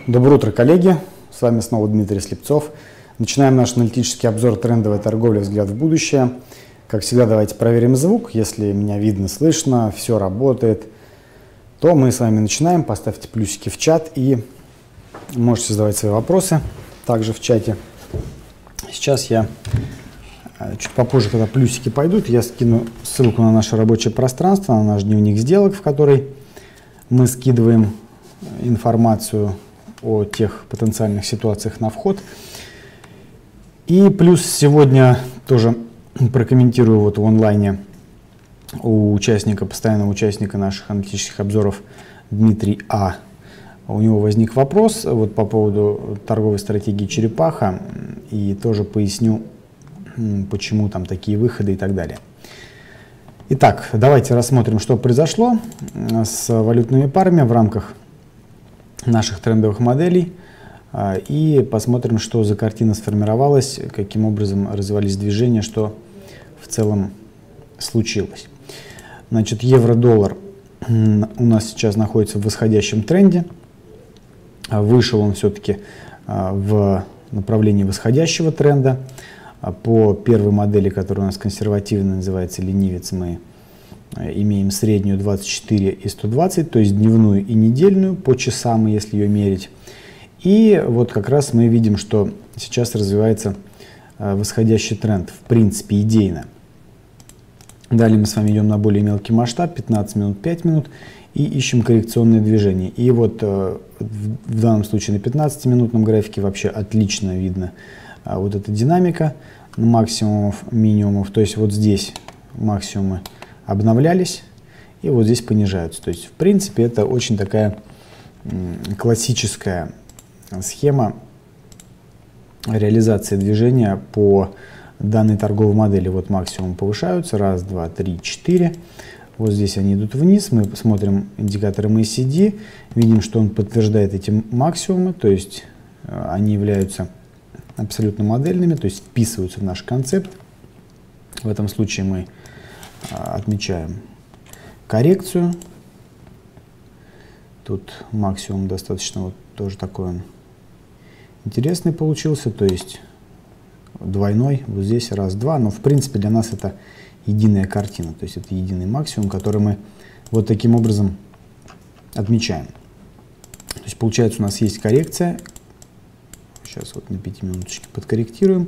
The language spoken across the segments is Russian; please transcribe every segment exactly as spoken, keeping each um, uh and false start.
Доброе утро, коллеги! С вами снова Дмитрий Слепцов. Начинаем наш аналитический обзор трендовой торговли «Взгляд в будущее». Как всегда, давайте проверим звук. Если меня видно, слышно, все работает, то мы с вами начинаем. Поставьте плюсики в чат и можете задавать свои вопросы также в чате. Сейчас я, чуть попозже, когда плюсики пойдут, я скину ссылку на наше рабочее пространство, на наш дневник сделок, в который мы скидываем информацию о тех потенциальных ситуациях на вход. И плюс сегодня тоже прокомментирую вот в онлайне у участника, постоянного участника наших аналитических обзоров Дмитрий А. У него возник вопрос вот по поводу торговой стратегии черепаха, и тоже поясню, почему там такие выходы и так далее. Итак, давайте рассмотрим, что произошло с валютными парами в рамках наших трендовых моделей и посмотрим, что за картина сформировалась, каким образом развивались движения, что в целом случилось. Значит, евро-доллар у нас сейчас находится в восходящем тренде. Вышел он все-таки в направлении восходящего тренда. По первой модели, которая у нас консервативно называется ленивец, мы имеем среднюю двадцать четыре и сто двадцать, то есть дневную и недельную по часам, если ее мерить. И вот как раз мы видим, что сейчас развивается восходящий тренд, в принципе, идейно. Далее мы с вами идем на более мелкий масштаб, пятнадцать минут, пять минут, и ищем коррекционные движения. И вот в данном случае на пятнадцатиминутном графике вообще отлично видно вот эта динамика максимумов, минимумов. То есть вот здесь максимумы обновлялись и вот здесь понижаются. То есть в принципе это очень такая классическая схема реализации движения по данной торговой модели. Вот максимум повышаются, раз, два, три, четыре. Вот здесь они идут вниз, мы смотрим индикатор эм эй си ди, видим, что он подтверждает эти максимумы, то есть они являются абсолютно модельными, то есть вписываются в наш концепт. В этом случае мы отмечаем коррекцию. Тут максимум достаточно вот тоже такой он интересный получился, то есть двойной, вот здесь раз-два, но в принципе для нас это единая картина, то есть это единый максимум, который мы вот таким образом отмечаем. То есть получается у нас есть коррекция, сейчас вот на пяти минуточке подкорректируем,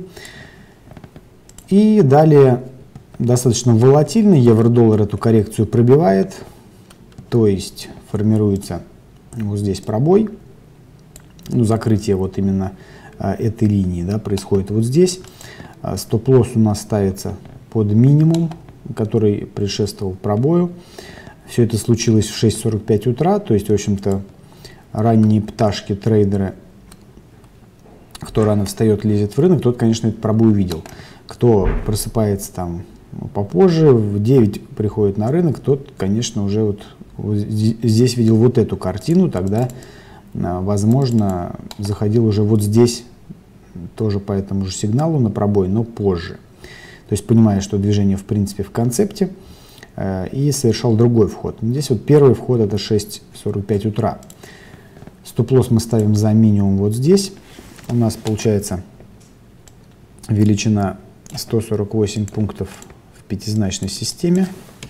и далее достаточно волатильный евро-доллар эту коррекцию пробивает, то есть формируется вот здесь пробой, ну, закрытие вот именно а, этой линии, да, происходит вот здесь. А, стоп-лосс у нас ставится под минимум, который предшествовал пробою. Все это случилось в шесть сорок пять утра, то есть, в общем-то, ранние пташки, трейдеры, кто рано встает, лезет в рынок, тот, конечно, этот пробой увидел. Кто просыпается там попозже, в девять приходит на рынок, тот, конечно, уже вот, вот здесь видел вот эту картину, тогда, возможно, заходил уже вот здесь, тоже по этому же сигналу на пробой, но позже. То есть, понимая, что движение, в принципе, в концепте, и совершал другой вход. Здесь вот первый вход — это шесть сорок пять утра. Стоп-лосс мы ставим за минимум вот здесь. У нас получается величина сто сорок восемь пунктов в пятизначной системе.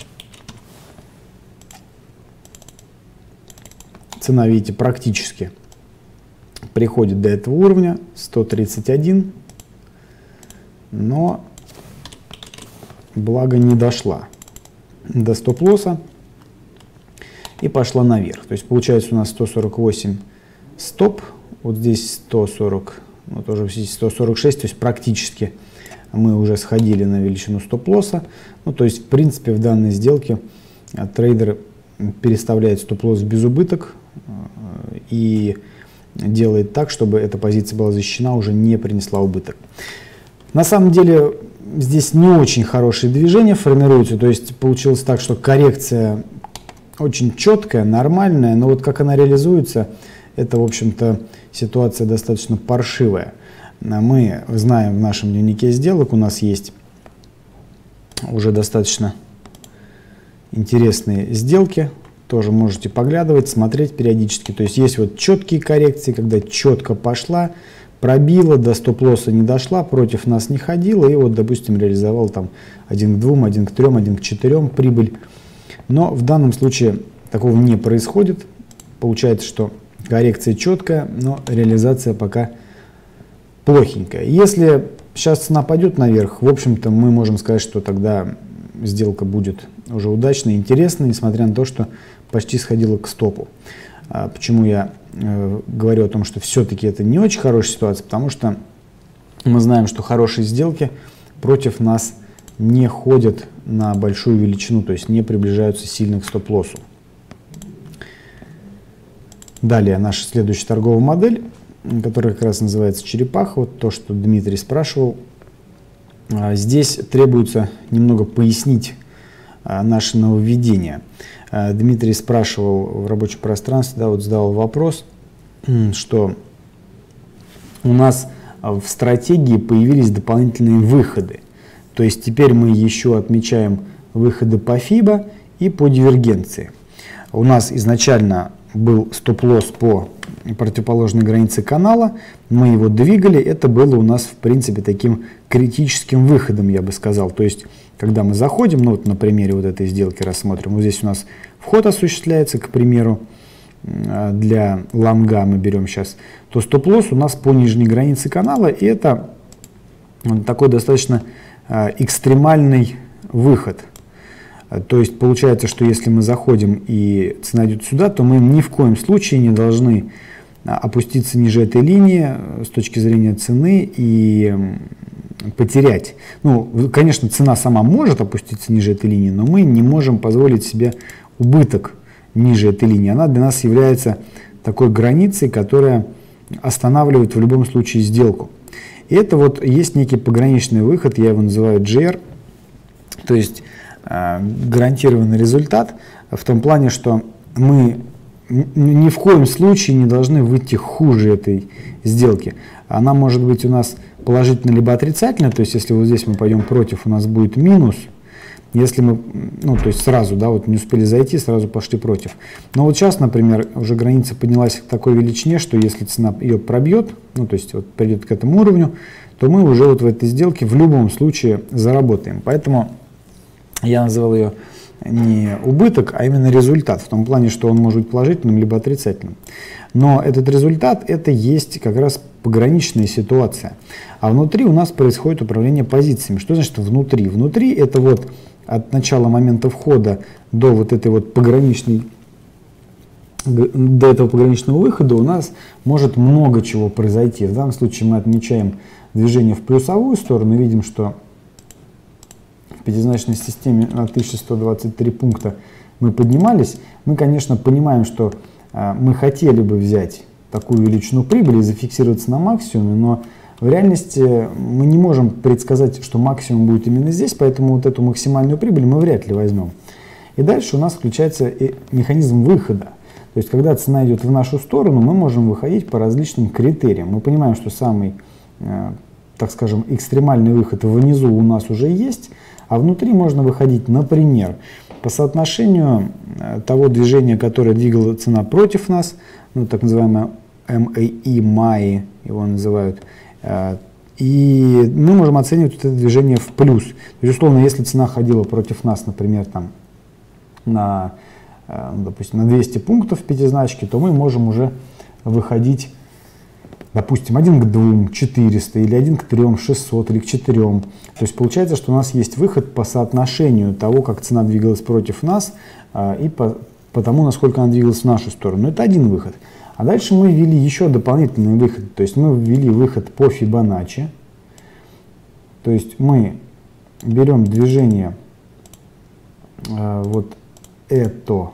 Цена, видите, практически приходит до этого уровня сто тридцать один, но благо не дошла до стоп-лосса и пошла наверх. То есть получается у нас сто сорок восемь стоп, вот здесь сто сорок, ну, тоже сто сорок шесть, то есть практически мы уже сходили на величину стоп-лосса. Ну, то есть в принципе в данной сделке трейдер переставляет стоп-лосс в безубыток и делает так, чтобы эта позиция была защищена, уже не принесла убыток. На самом деле здесь не очень хорошие движения формируются, то есть получилось так, что коррекция очень четкая, нормальная, но вот как она реализуется, это, в общем-то, ситуация достаточно паршивая. Мы знаем в нашем дневнике сделок, у нас есть уже достаточно интересные сделки тоже можете поглядывать, смотреть периодически. То есть есть вот четкие коррекции, когда четко пошла, пробила, до стоп-лосса не дошла, против нас не ходила, и вот, допустим, реализовал там один к двум, один к трем, один к четырем прибыль. Но в данном случае такого не происходит. Получается, что коррекция четкая, но реализация пока плохенькая. Если сейчас цена пойдет наверх, в общем-то, мы можем сказать, что тогда сделка будет уже удачной, интересной, несмотря на то, что почти сходила к стопу. А почему я э, говорю о том, что все-таки это не очень хорошая ситуация? Потому что мы знаем, что хорошие сделки против нас не ходят на большую величину, то есть не приближаются сильно к стоп-лоссу. Далее наша следующая торговая модель, которая как раз называется черепаха, вот то, что Дмитрий спрашивал. Здесь требуется немного пояснить наше нововведение. Дмитрий спрашивал в рабочем пространстве, да, вот задал вопрос, что у нас в стратегии появились дополнительные выходы. То есть теперь мы еще отмечаем выходы по фибо и по дивергенции. У нас изначально был стоп-лосс по противоположной границе канала, мы его двигали, это было у нас в принципе таким критическим выходом, я бы сказал. То есть когда мы заходим, ну вот на примере вот этой сделки рассмотрим, вот здесь у нас вход осуществляется, к примеру, для лонга мы берем сейчас, то стоп-лосс у нас по нижней границе канала, и это такой достаточно экстремальный выход. То есть получается, что если мы заходим и цена идет сюда, то мы ни в коем случае не должны опуститься ниже этой линии с точки зрения цены и потерять. Ну, конечно, цена сама может опуститься ниже этой линии, но мы не можем позволить себе убыток ниже этой линии. Она для нас является такой границей, которая останавливает в любом случае сделку. И это вот есть некий пограничный выход, я его называю джи эр, то есть э, гарантированный результат в том плане, что мы ни в коем случае не должны выйти хуже этой сделки. Она может быть у нас положительно либо отрицательно, то есть если вот здесь мы пойдем против, у нас будет минус. Если мы, ну, то есть сразу, да, вот не успели зайти, сразу пошли против. Но вот сейчас, например, уже граница поднялась к такой величине, что если цена ее пробьет, ну, то есть вот придет к этому уровню, то мы уже вот в этой сделке в любом случае заработаем. Поэтому я назвал ее не убыток, а именно результат, в том плане, что он может быть положительным либо отрицательным. Но этот результат – это есть как раз пограничная ситуация. А внутри у нас происходит управление позициями. Что значит внутри? Внутри – это вот от начала момента входа до вот этой вот пограничной, до этого пограничного выхода у нас может много чего произойти. В данном случае мы отмечаем движение в плюсовую сторону, видим, что в пятизначной системе на тысяча сто двадцать три пункта мы поднимались. Мы, конечно, понимаем, что э, мы хотели бы взять такую величину прибыли и зафиксироваться на максимуме, но в реальности мы не можем предсказать, что максимум будет именно здесь, поэтому вот эту максимальную прибыль мы вряд ли возьмем. И дальше у нас включается и механизм выхода. То есть, когда цена идет в нашу сторону, мы можем выходить по различным критериям. Мы понимаем, что самый, э, так скажем, экстремальный выход внизу у нас уже есть, а внутри можно выходить, например, по соотношению того движения, которое двигала цена против нас, ну, так называемое эм эй и, МАИ его называют, и мы можем оценивать это движение в плюс. То есть, условно, если цена ходила против нас, например, там, на, допустим, на двести пунктов в пятизначке, то мы можем уже выходить, допустим, один к двум, четыреста, или один к трем, шестьсот, или к четырем. То есть получается, что у нас есть выход по соотношению того, как цена двигалась против нас, и по, по тому, насколько она двигалась в нашу сторону. Это один выход. А дальше мы ввели еще дополнительный выход. То есть мы ввели выход по Фибоначчи. То есть мы берем движение, вот это.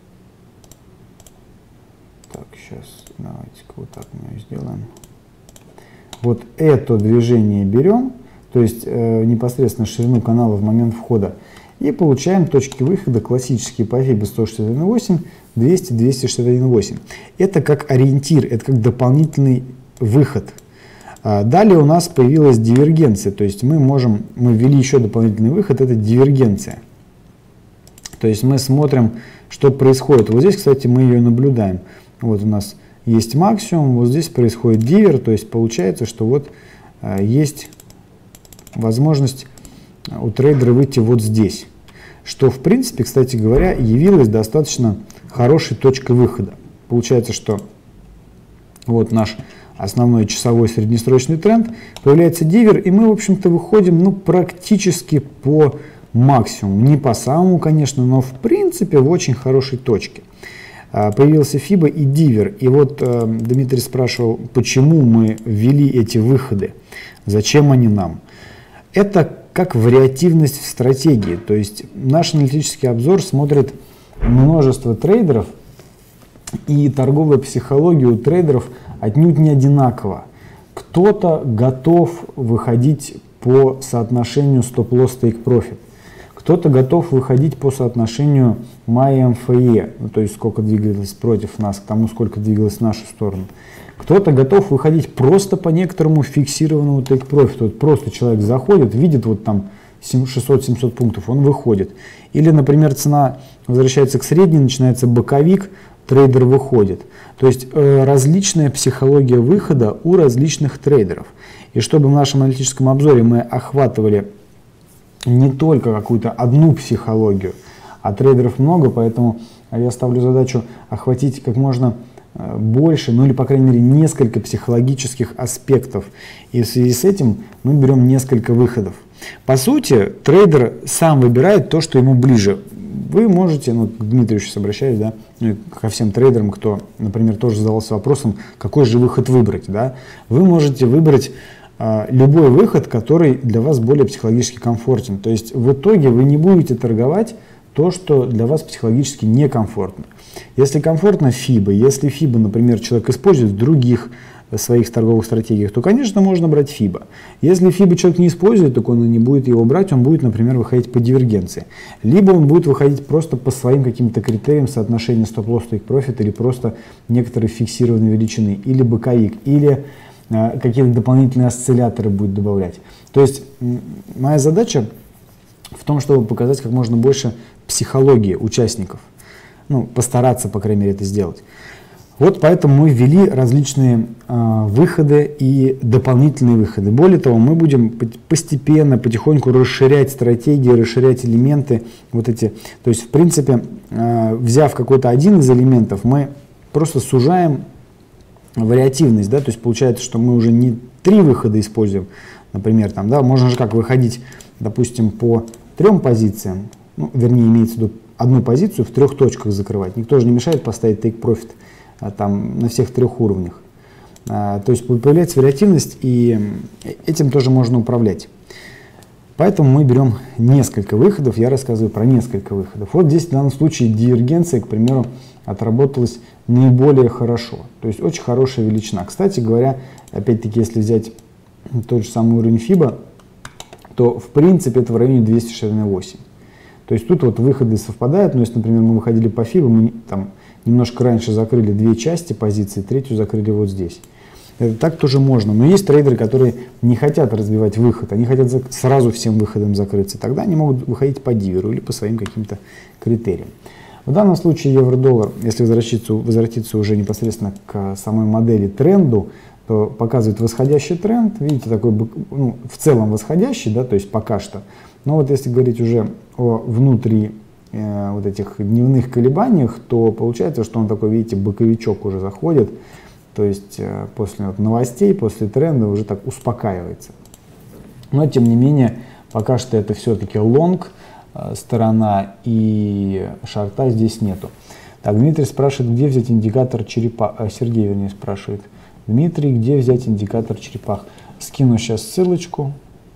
Так, сейчас давайте-ка вот так мы ее сделаем. Вот это движение берем, то есть э, непосредственно ширину канала в момент входа, и получаем точки выхода классические по фибо сто шестьдесят один восемь, двести, двести шестьдесят один восемь. Это как ориентир, это как дополнительный выход. А далее у нас появилась дивергенция, то есть мы можем, мы ввели еще дополнительный выход, это дивергенция. То есть мы смотрим, что происходит. Вот здесь, кстати, мы ее наблюдаем. Вот у нас есть максимум, вот здесь происходит дивер, то есть получается, что вот э, есть возможность у трейдера выйти вот здесь, что в принципе, кстати говоря, явилось достаточно хорошей точкой выхода. Получается, что вот наш основной часовой среднесрочный тренд, появляется дивер, и мы, в общем-то, выходим ну, практически по максимуму. Не по самому, конечно, но в принципе в очень хорошей точке. Появился фиба и дивер. И вот э, Дмитрий спрашивал, почему мы ввели эти выходы, зачем они нам. Это как вариативность в стратегии. То есть наш аналитический обзор смотрит множество трейдеров, и торговая психология у трейдеров отнюдь не одинакова. Кто-то готов выходить по соотношению стоп-лосс take-profit. Кто-то готов выходить по соотношению эм эй эм эф и, ну, то есть сколько двигалось против нас, к тому, сколько двигалось в нашу сторону. Кто-то готов выходить просто по некоторому фиксированному take-profit. Вот просто человек заходит, видит вот там шестьсот-семьсот пунктов, он выходит. Или, например, цена возвращается к средней, начинается боковик, трейдер выходит. То есть э, различная психология выхода у различных трейдеров. И чтобы в нашем аналитическом обзоре мы охватывали не только какую-то одну психологию, а трейдеров много, поэтому я ставлю задачу охватить как можно больше, ну или по крайней мере несколько психологических аспектов. И в связи с этим мы берем несколько выходов. По сути, трейдер сам выбирает то, что ему ближе. Вы можете, ну, к Дмитрию сейчас обращаюсь, да, ну, ко всем трейдерам, кто, например, тоже задавался вопросом, какой же выход выбрать, да. Вы можете выбрать э, любой выход, который для вас более психологически комфортен. То есть в итоге вы не будете торговать то, что для вас психологически некомфортно. Если комфортно фиба, если фиба, например, человек использует в других своих торговых стратегиях, то, конечно, можно брать фиба. Если фиба человек не использует, так он и не будет его брать, он будет, например, выходить по дивергенции. Либо он будет выходить просто по своим каким-то критериям соотношения стоп-лосс take-profit или просто некоторые фиксированные величины, или боковик, или э, какие-то дополнительные осцилляторы будет добавлять. То есть моя задача в том, чтобы показать как можно больше психологии участников. Ну, постараться, по крайней мере, это сделать. Вот поэтому мы ввели различные э, выходы и дополнительные выходы. Более того, мы будем постепенно, потихоньку расширять стратегии, расширять элементы. Вот эти. То есть, в принципе, э, взяв какой-то один из элементов, мы просто сужаем вариативность. Да? То есть, получается, что мы уже не три выхода используем. Например, там, да, можно же как выходить, допустим, по трем позициям. Ну, вернее, имеется в виду одну позицию в трех точках закрывать. Никто же не мешает поставить take-profit а, там, на всех трех уровнях. А, то есть появляется вариативность, и этим тоже можно управлять. Поэтому мы берем несколько выходов. Я рассказываю про несколько выходов. Вот здесь в данном случае дивергенция, к примеру, отработалась наиболее хорошо. То есть очень хорошая величина. Кстати говоря, опять-таки, если взять тот же самый уровень фиба, то в принципе это в районе двести шестьдесят восемь. То есть тут вот выходы совпадают, но если, например, мы выходили по фибо, мы там немножко раньше закрыли две части позиции, третью закрыли вот здесь. Это так тоже можно, но есть трейдеры, которые не хотят разбивать выход, они хотят сразу всем выходом закрыться, тогда они могут выходить по диверу или по своим каким-то критериям. В данном случае евро-доллар, если возвратиться, возвратиться уже непосредственно к самой модели тренду, то показывает восходящий тренд, видите, такой, ну, в целом восходящий, да, то есть пока что. Но вот если говорить уже о внутри э, вот этих дневных колебаниях, то получается, что он такой, видите, боковичок уже заходит, то есть э, после вот новостей, после тренда уже так успокаивается. Но тем не менее, пока что это все-таки лонг э, сторона, и шорта здесь нету. Так, Дмитрий спрашивает, где взять индикатор черепах, э, Сергей, вернее, спрашивает. Дмитрий, где взять индикатор черепах? Скину сейчас ссылочку.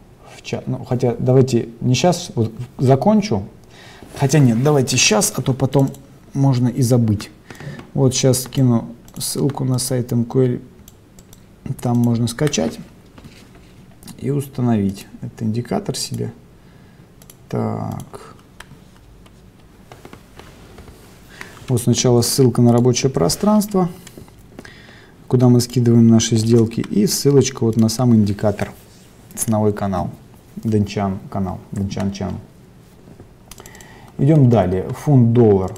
Ну, хотя давайте не сейчас, вот закончу. Хотя нет, давайте сейчас, а то потом можно и забыть. Вот сейчас скину ссылку на сайт эм ку эл. Там можно скачать и установить этот индикатор себе. Так. Вот сначала ссылка на рабочее пространство, куда мы скидываем наши сделки, и ссылочка вот на сам индикатор, ценовой канал. Денчан канал, Денчан Чан. Идем далее. Фунт-доллар.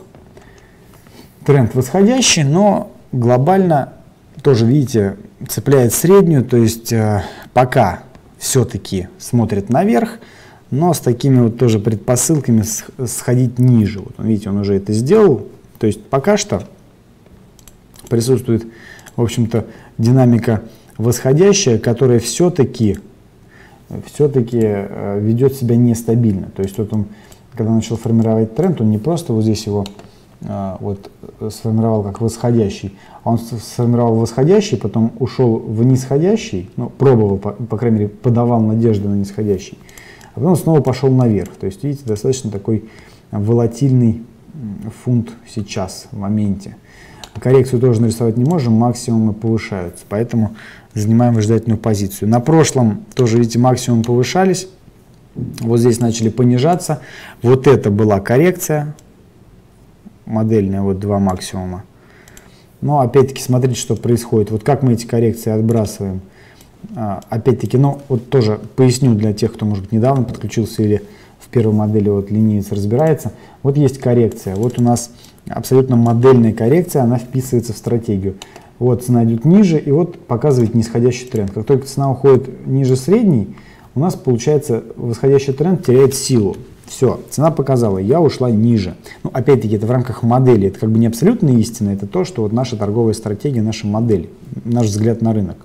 Тренд восходящий, но глобально тоже, видите, цепляет среднюю, то есть э, пока все-таки смотрит наверх, но с такими вот тоже предпосылками сходить ниже. Вот, видите, он уже это сделал. То есть пока что присутствует, в общем-то, динамика восходящая, которая все-таки все-таки э, ведет себя нестабильно. То есть вот он, когда начал формировать тренд, он не просто вот здесь его э, вот сформировал как восходящий, а он сформировал восходящий, потом ушел в нисходящий, ну, пробовал, по, по крайней мере, подавал надежды на нисходящий, а потом снова пошел наверх. То есть, видите, достаточно такой волатильный фунт сейчас, в моменте. Коррекцию тоже нарисовать не можем, максимумы повышаются, поэтому занимаем выжидательную позицию. На прошлом тоже, видите, максимумы повышались, вот здесь начали понижаться. Вот это была коррекция модельная, вот два максимума. Но опять-таки смотрите, что происходит. Вот как мы эти коррекции отбрасываем. Опять-таки, ну вот тоже поясню для тех, кто, может быть, недавно подключился или в первой модели вот ленивец разбирается. Вот есть коррекция, вот у нас абсолютно модельная коррекция, она вписывается в стратегию. Вот цена идет ниже, и вот показывает нисходящий тренд. Как только цена уходит ниже средней, у нас получается восходящий тренд теряет силу. Все, цена показала, я ушла ниже. Ну, опять-таки, это в рамках модели, это как бы не абсолютная истина, это то, что вот наша торговая стратегия, наша модель, наш взгляд на рынок.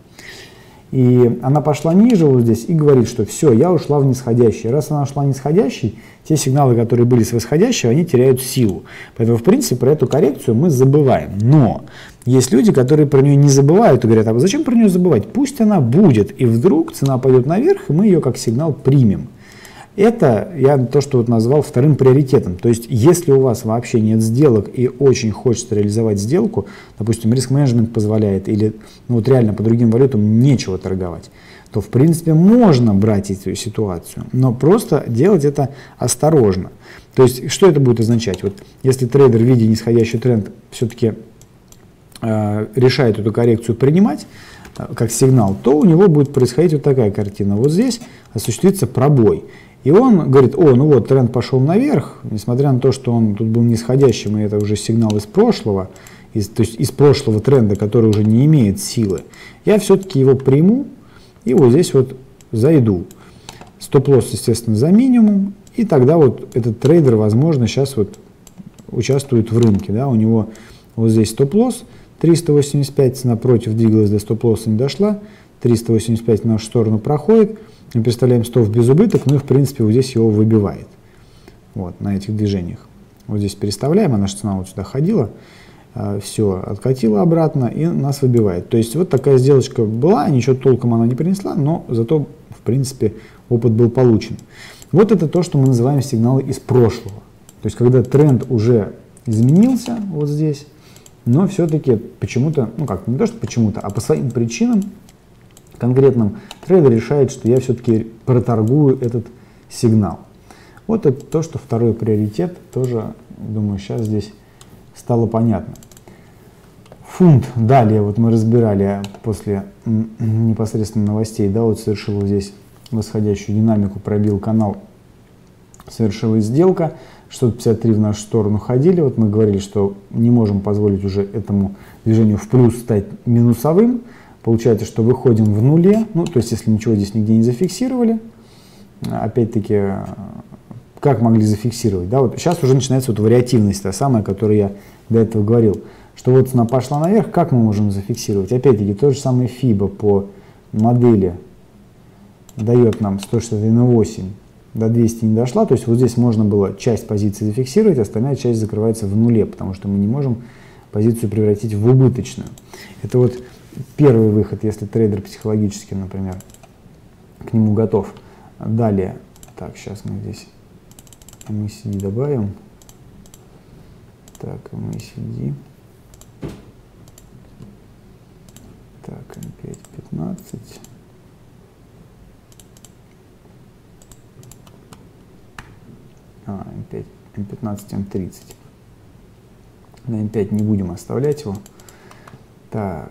И она пошла ниже вот здесь и говорит, что все, я ушла в нисходящий. Раз она ушла в нисходящий, те сигналы, которые были с восходящего, они теряют силу. Поэтому, в принципе, про эту коррекцию мы забываем. Но есть люди, которые про нее не забывают и говорят, а зачем про нее забывать? Пусть она будет, и вдруг цена пойдет наверх, и мы ее как сигнал примем. Это я то, что вот назвал вторым приоритетом. То есть, если у вас вообще нет сделок и очень хочется реализовать сделку, допустим, риск-менеджмент позволяет, или ну, вот реально по другим валютам нечего торговать, то в принципе можно брать эту ситуацию, но просто делать это осторожно. То есть, что это будет означать? Вот, если трейдер, видя нисходящий тренд, все-таки э, решает эту коррекцию принимать э, как сигнал, то у него будет происходить вот такая картина. Вот здесь осуществится пробой. И он говорит, о, ну вот тренд пошел наверх, несмотря на то, что он тут был нисходящим, и это уже сигнал из прошлого, из, то есть из прошлого тренда, который уже не имеет силы, я все-таки его приму и вот здесь вот зайду. Стоп-лосс, естественно, за минимум, и тогда вот этот трейдер, возможно, сейчас вот участвует в рынке, да, у него вот здесь стоп-лосс триста восемьдесят пять, цена против двигалась, до стоп-лосса не дошла, триста восемьдесят пять в нашу сторону проходит. Мы представляем стоп без убыток, ну и в принципе вот здесь его выбивает. Вот, на этих движениях. Вот здесь переставляем, а наша цена вот сюда ходила, э, все, откатила обратно и нас выбивает. То есть вот такая сделочка была, ничего толком она не принесла, но зато в принципе опыт был получен. Вот это то, что мы называем сигналы из прошлого. То есть когда тренд уже изменился вот здесь, но все-таки почему-то, ну как, не то что почему-то, а по своим причинам, конкретном трейдер решает, что я все-таки проторгую этот сигнал. Вот это то, что второй приоритет, тоже, думаю, сейчас здесь стало понятно. Фунт, далее вот мы разбирали после непосредственно новостей, да, вот совершил вот здесь восходящую динамику, пробил канал, совершилась сделка, шестьсот пятьдесят три в нашу сторону ходили, вот мы говорили, что не можем позволить уже этому движению в плюс стать минусовым. Получается, что выходим в нуле, ну, то есть, если ничего здесь нигде не зафиксировали, опять-таки, как могли зафиксировать, да, вот сейчас уже начинается вот вариативность, та самая, о которой я до этого говорил, что вот цена пошла наверх, как мы можем зафиксировать? Опять-таки, то же самое фибо по модели дает нам сто шестьдесят один и восемь, до двухсот не дошла, то есть, вот здесь можно было часть позиции зафиксировать, остальная часть закрывается в нуле, потому что мы не можем позицию превратить в убыточную. Это вот первый выход, если трейдер психологически, например, к нему готов. Далее, так, сейчас мы здесь эм эй си ди добавим. Так, эм эй си ди. Так, эм пять пятнадцать. А, эм пять, эм пятнадцать, эм тридцать. На эм пять не будем оставлять его. Так.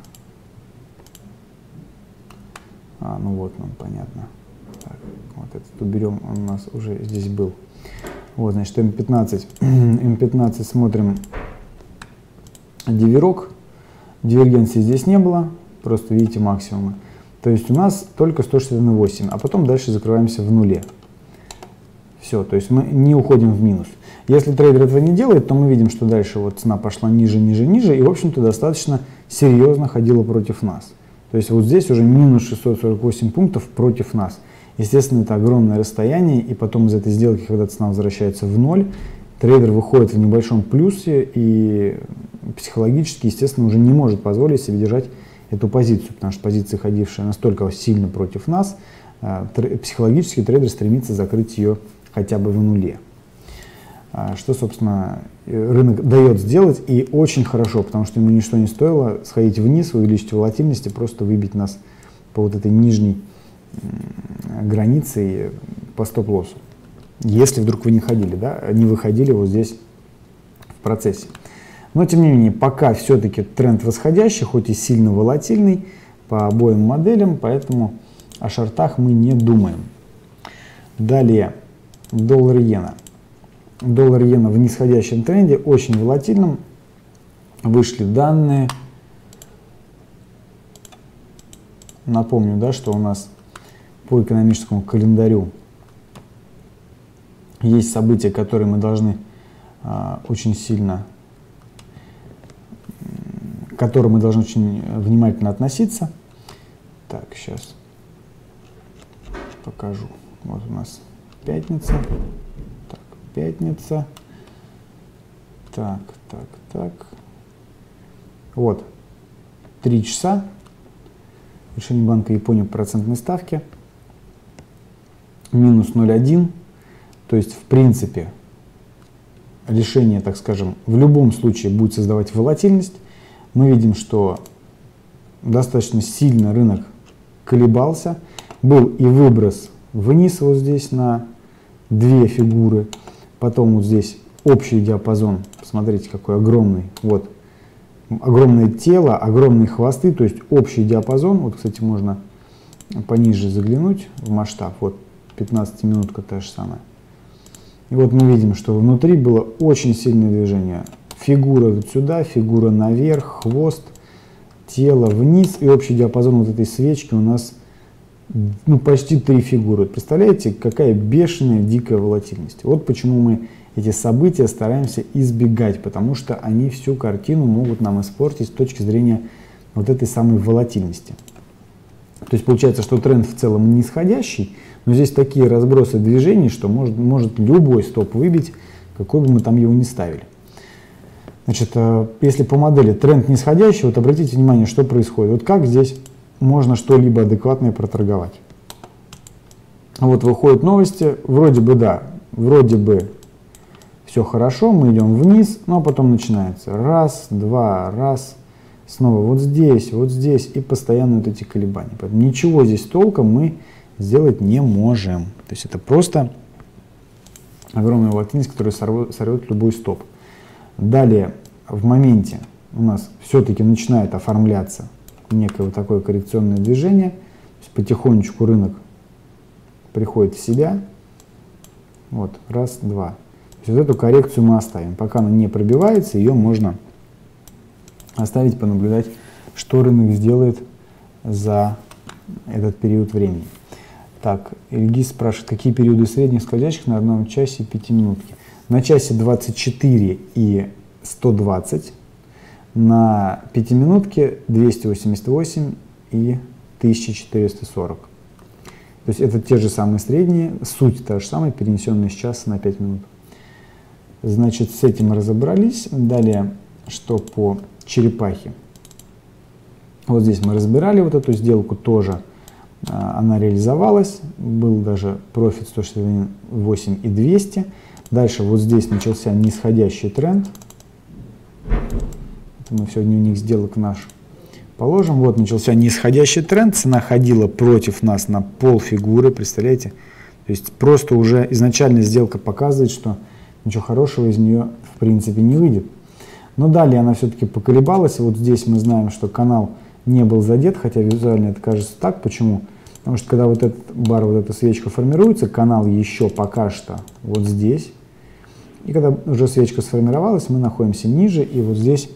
А, ну вот нам понятно. Так, вот этот уберем, он у нас уже здесь был. Вот, значит, эм пятнадцать, эм пятнадцать смотрим диверок, дивергенции здесь не было, просто видите максимумы. То есть у нас только сто шестьдесят восемь, а потом дальше закрываемся в нуле. Все, то есть мы не уходим в минус. Если трейдер этого не делает, то мы видим, что дальше вот цена пошла ниже, ниже, ниже, и, в общем-то, достаточно серьезно ходила против нас. То есть вот здесь уже минус шестьсот сорок восемь пунктов против нас. Естественно, это огромное расстояние, и потом из этой сделки, когда цена возвращается в ноль, трейдер выходит в небольшом плюсе и психологически, естественно, уже не может позволить себе держать эту позицию, потому что позиция, ходившая настолько сильно против нас, психологически трейдер стремится закрыть ее хотя бы в нуле. Что, собственно, рынок дает сделать, и очень хорошо, потому что ему ничто не стоило сходить вниз, увеличить волатильность и просто выбить нас по вот этой нижней границе по стоп-лоссу. Если вдруг вы не ходили, да, не выходили вот здесь в процессе. Но, тем не менее, пока все-таки тренд восходящий, хоть и сильно волатильный по обоим моделям, поэтому о шортах мы не думаем. Далее, доллар-иена. Доллар-иена в нисходящем тренде, очень волатильном. Вышли данные. Напомню, да, что у нас по экономическому календарю есть события, которые мы должны а, очень сильно, к которым мы должны очень внимательно относиться. Так, сейчас покажу. Вот у нас пятница. Так, пятница. Так, так, так. Вот. Три часа. Решение Банка Японии по процентной ставке. Минус ноль целых одна десятая. То есть, в принципе, решение, так скажем, в любом случае будет создавать волатильность. Мы видим, что достаточно сильно рынок колебался. Был и выброс вниз вот здесь на две фигуры. Потом вот здесь общий диапазон. Посмотрите, какой огромный. Вот. Огромное тело, огромные хвосты. То есть общий диапазон. Вот, кстати, можно пониже заглянуть в масштаб. Вот пятнадцатиминутка та же самая. И вот мы видим, что внутри было очень сильное движение. Фигура вот сюда, фигура наверх, хвост, тело вниз. И общий диапазон вот этой свечки у нас ну, почти три фигуры. Представляете, какая бешеная, дикая волатильность. Вот почему мы эти события стараемся избегать, потому что они всю картину могут нам испортить с точки зрения вот этой самой волатильности. То есть получается, что тренд в целом нисходящий, но здесь такие разбросы движений, что может, может любой стоп выбить, какой бы мы там его ни ставили. Значит, если по модели тренд нисходящий, вот обратите внимание, что происходит. Вот как здесь можно что-либо адекватное проторговать. Вот выходят новости, вроде бы да, вроде бы все хорошо, мы идем вниз, но потом начинается раз, два, раз, снова вот здесь, вот здесь и постоянно вот эти колебания. Поэтому ничего здесь толком мы сделать не можем. То есть это просто огромная волатильность, которая сорвет, сорвет любой стоп. Далее в моменте у нас все-таки начинает оформляться некое вот такое коррекционное движение. То есть потихонечку рынок приходит в себя. Вот, раз, два. То есть вот эту коррекцию мы оставим. Пока она не пробивается, ее можно оставить, понаблюдать, что рынок сделает за этот период времени. Так, Ильгиз спрашивает, какие периоды средних скользящих на одном часе пятиминутки. На часе двадцать четыре и сто двадцать, на пятиминутке двести восемьдесят восемь и тысяча четыреста сорок. То есть это те же самые средние, суть та же самая, перенесенная с часа на пять минут. Значит, с этим разобрались. Далее, что по черепахе. Вот здесь мы разбирали вот эту сделку тоже. Она реализовалась. Был даже профит сто шестьдесят восемь и двести. Дальше вот здесь начался нисходящий тренд. Это мы все дневник сделок наш положим. Вот начался нисходящий тренд. Цена ходила против нас на полфигуры. Представляете? То есть просто уже изначально сделка показывает, что ничего хорошего из нее в принципе не выйдет. Но далее она все-таки поколебалась. Вот здесь мы знаем, что канал не был задет, хотя визуально это кажется так. Почему? Потому что когда вот этот бар, вот эта свечка формируется, канал еще пока что вот здесь. И когда уже свечка сформировалась, мы находимся ниже, и вот здесь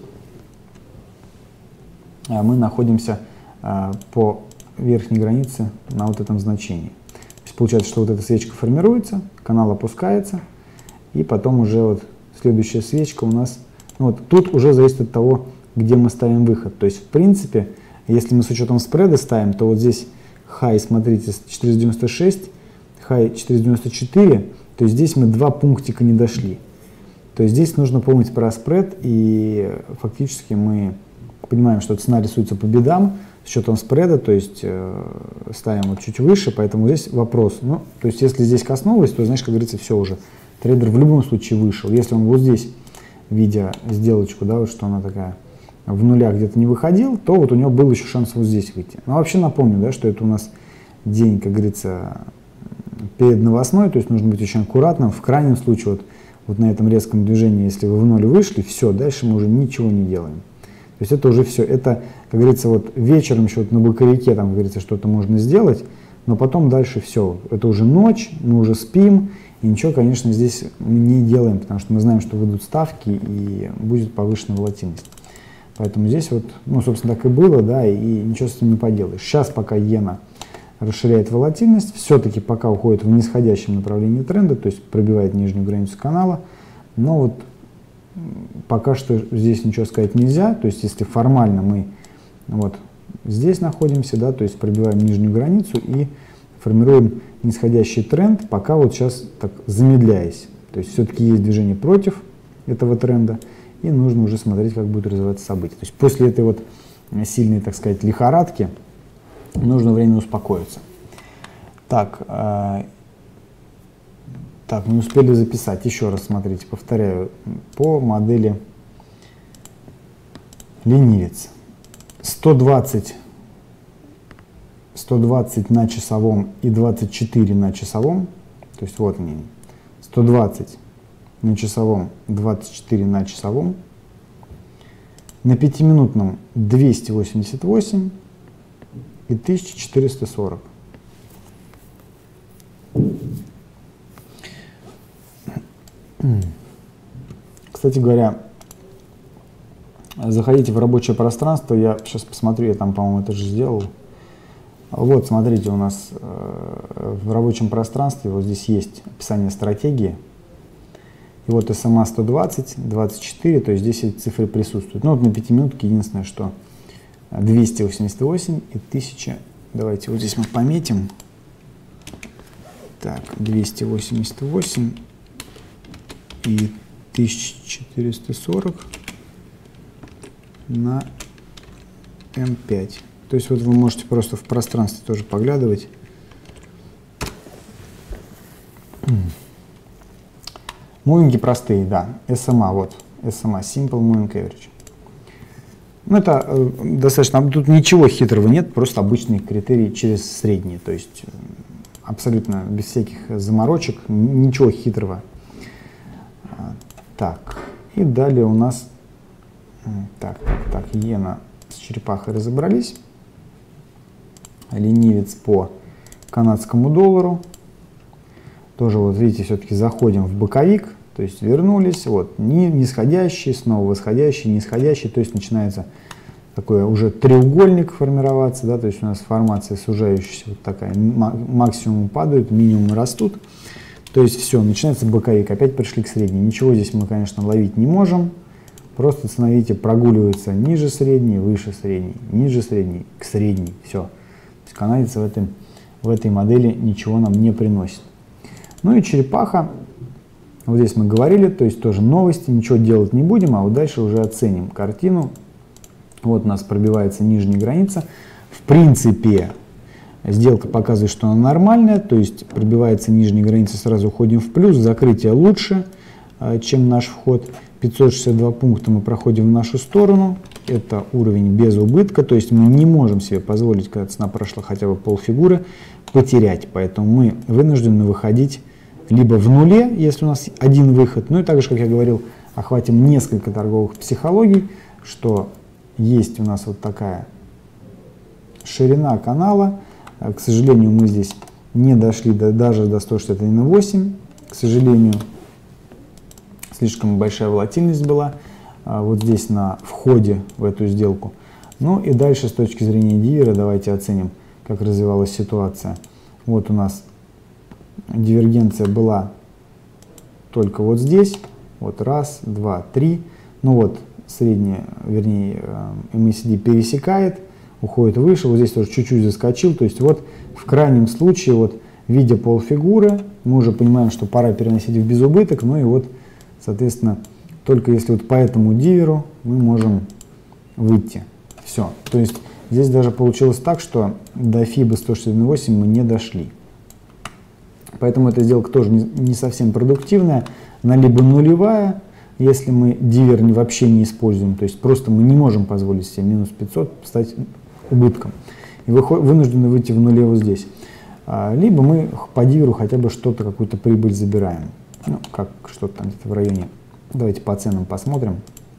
мы находимся по верхней границе на вот этом значении. То есть получается, что вот эта свечка формируется, канал опускается, и потом уже вот следующая свечка у нас, ну вот тут уже зависит от того, где мы ставим выход. То есть в принципе, если мы с учетом спреда ставим, то вот здесь хай, смотрите, четыреста девяносто шесть, хай четыреста девяносто четыре, то есть здесь мы два пунктика не дошли. То есть здесь нужно помнить про спред, и фактически мы понимаем, что цена рисуется по бедам с учетом спреда, то есть э, ставим вот чуть выше, поэтому здесь вопрос. Ну, то есть если здесь коснулось, то значит, как говорится, все уже. Трейдер в любом случае вышел. Если он вот здесь, видя сделочку, да, вот что она такая в нулях где-то не выходил, то вот у него был еще шанс вот здесь выйти. Но вообще напомню, да, что это у нас день, как говорится, перед новостной, то есть нужно быть очень аккуратным. В крайнем случае, вот, вот на этом резком движении, если вы в ноль вышли, все, дальше мы уже ничего не делаем. То есть это уже все. Это, как говорится, вот вечером еще вот на боковике, там, как говорится, что-то можно сделать, но потом дальше все. Это уже ночь, мы уже спим, и ничего, конечно, здесь мы не делаем, потому что мы знаем, что выйдут ставки и будет повышенная волатильность. Поэтому здесь вот, ну, собственно, так и было, да, и ничего с этим не поделаешь. Сейчас, пока иена расширяет волатильность, все-таки пока уходит в нисходящем направлении тренда, то есть пробивает нижнюю границу канала, но вот пока что здесь ничего сказать нельзя, то есть если формально мы вот здесь находимся, да, то есть пробиваем нижнюю границу и формируем нисходящий тренд, пока вот сейчас так замедляясь, то есть все-таки есть движение против этого тренда, и нужно уже смотреть, как будут развиваться события. То есть после этой вот сильной, так сказать, лихорадки нужно время успокоиться. Так, э, так, не успели записать. Еще раз смотрите, повторяю, по модели ленивец. сто двадцать, сто двадцать на часовом и двадцать четыре на часовом. То есть вот они. сто двадцать на часовом, двадцать четыре на часовом. На пятиминутном двести восемьдесят восемь и тысяча четыреста сорок. Кстати говоря, заходите в рабочее пространство, я сейчас посмотрю, я там, по-моему, это же сделал. Вот, смотрите, у нас э, в рабочем пространстве вот здесь есть описание стратегии. И вот эс эм а сто двадцать, двадцать четыре, то есть здесь эти цифры присутствуют. Ну вот на пятиминутке единственное, что двести восемьдесят восемь и тысяча. Давайте вот здесь мы пометим. Так, двести восемьдесят восемь и тысяча четыреста сорок на эм пять. То есть вот вы можете просто в пространстве тоже поглядывать. Мувинги простые, да. эс эм а, вот. эс эм а, Simple Moving Average. Ну, это э, достаточно, тут ничего хитрого нет, просто обычные критерии через средние. То есть э, абсолютно без всяких заморочек, ничего хитрого. А, так, и далее у нас, так, так, так, иена с черепахой разобрались. Ленивец по канадскому доллару. Тоже вот видите, все-таки заходим в боковик, то есть вернулись, вот нисходящий, снова восходящий, нисходящий, то есть начинается такой уже треугольник формироваться, да, то есть у нас формация сужающаяся вот такая, максимум падают, минимум растут, то есть все, начинается боковик, опять пришли к средней, ничего здесь мы, конечно, ловить не можем, просто цена, видите, прогуливается ниже средней, выше средней, ниже средней, к средней, все, то есть канадец в, этом, в этой модели ничего нам не приносит. Ну и черепаха, вот здесь мы говорили, то есть тоже новости, ничего делать не будем, а вот дальше уже оценим картину. Вот у нас пробивается нижняя граница. В принципе, сделка показывает, что она нормальная, то есть пробивается нижняя граница, сразу уходим в плюс, закрытие лучше, чем наш вход. пятьсот шестьдесят два пункта мы проходим в нашу сторону, это уровень без убытка, то есть мы не можем себе позволить, когда цена прошла хотя бы полфигуры, потерять, поэтому мы вынуждены выходить либо в нуле, если у нас один выход, ну и также, как я говорил, охватим несколько торговых психологий, что есть у нас вот такая ширина канала, к сожалению, мы здесь не дошли до, даже до сто шестьдесят один и восемь, к сожалению, слишком большая волатильность была а, вот здесь на входе в эту сделку. Ну и дальше с точки зрения дивера давайте оценим, как развивалась ситуация. Вот у нас дивергенция была только вот здесь. Вот раз, два, три. Ну вот средняя, вернее, эм эй си ди пересекает, уходит выше. Вот здесь тоже чуть-чуть заскочил. То есть вот в крайнем случае, вот видя полфигуры, мы уже понимаем, что пора переносить в безубыток. Ну и вот, соответственно, только если вот по этому диверу мы можем выйти. Все. То есть здесь даже получилось так, что до фиба сто шестьдесят восемь мы не дошли. Поэтому эта сделка тоже не, не совсем продуктивная. Она либо нулевая, если мы дивер вообще не используем, то есть просто мы не можем позволить себе минус пятьсот стать убытком. И вынуждены выйти в нуле вот здесь. А, либо мы по диверу хотя бы что-то, какую-то прибыль забираем. Ну, как что-то там где-то в районе. Давайте по ценам посмотрим.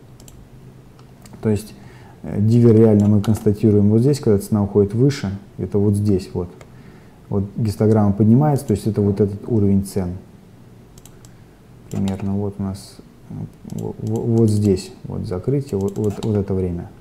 То есть дивер реально мы констатируем вот здесь, когда цена уходит выше, это вот здесь вот. Вот гистограмма поднимается, то есть это вот этот уровень цен. Примерно вот у нас вот, вот здесь вот закрытие, вот, вот, вот это время.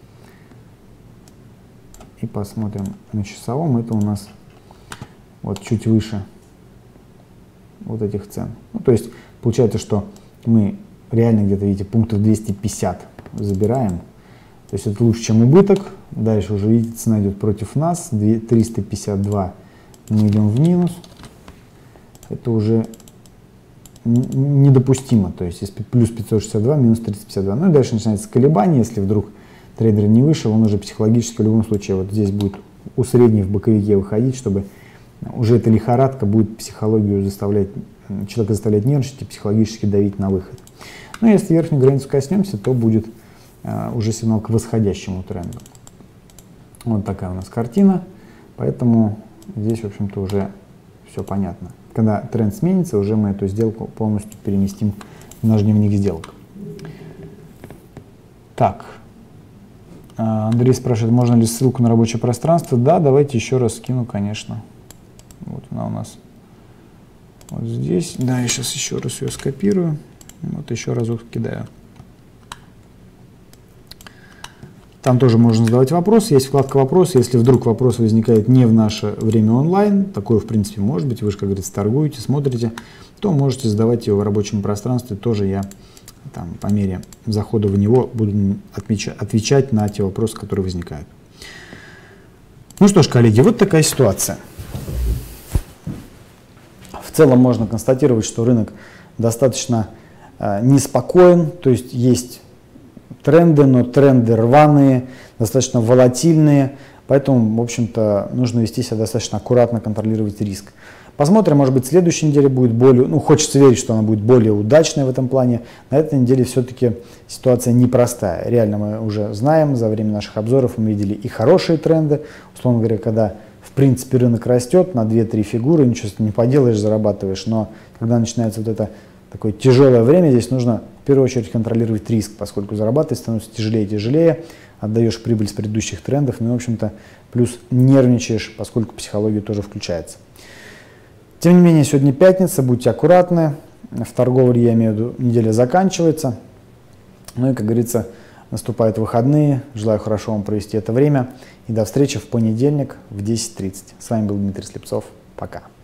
И посмотрим на часовом, это у нас вот чуть выше вот этих цен. Ну, то есть получается, что мы реально где-то, видите, пунктов двести пятьдесят забираем. То есть это лучше, чем убыток. Дальше уже, видите, цена идет против нас. триста пятьдесят два мы идем в минус. Это уже недопустимо. То есть если плюс пятьсот шестьдесят два, минус триста пятьдесят два. Ну и дальше начинается колебание. Если вдруг трейдер не вышел, он уже психологически в любом случае вот здесь будет у средней в боковике выходить, чтобы уже эта лихорадка будет психологию заставлять, человека заставлять нервничать и психологически давить на выход. Но если верхнюю границу коснемся, то будет uh, уже сигнал к восходящему тренду. Вот такая у нас картина. Поэтому здесь, в общем-то, уже все понятно. Когда тренд сменится, уже мы эту сделку полностью переместим в наш дневник сделок. Так. Андрей спрашивает, можно ли ссылку на рабочее пространство? Да, давайте еще раз скину, конечно. Вот она у нас вот здесь. Да, я сейчас еще раз ее скопирую. Вот еще разок кидаю. Там тоже можно задавать вопросы. Есть вкладка «Вопросы». Если вдруг вопрос возникает не в наше время онлайн, такое в принципе может быть, вы же, как говорится, торгуете, смотрите, то можете задавать его в рабочем пространстве. Тоже я там, по мере захода в него буду отмечать, отвечать на те вопросы, которые возникают. Ну что ж, коллеги, вот такая ситуация. В целом можно констатировать, что рынок достаточно э, неспокоен, то есть есть тренды, но тренды рваные, достаточно волатильные, поэтому, в общем-то, нужно вести себя достаточно аккуратно, контролировать риск. Посмотрим, может быть, следующая неделя будет более, ну, хочется верить, что она будет более удачной в этом плане. На этой неделе все-таки ситуация непростая. Реально мы уже знаем, за время наших обзоров мы видели и хорошие тренды, условно говоря, когда в принципе рынок растет на две-три фигуры, ничего с этим не поделаешь, зарабатываешь, но когда начинается вот это такое тяжелое время, здесь нужно в первую очередь контролировать риск, поскольку зарабатывать становится тяжелее и тяжелее, отдаешь прибыль с предыдущих трендов, ну и, в общем-то, плюс нервничаешь, поскольку психология тоже включается. Тем не менее, сегодня пятница, будьте аккуратны, в торговле, я имею в виду, неделя заканчивается, ну и, как говорится, наступают выходные, желаю хорошо вам провести это время и до встречи в понедельник в десять тридцать. С вами был Дмитрий Слепцов, пока.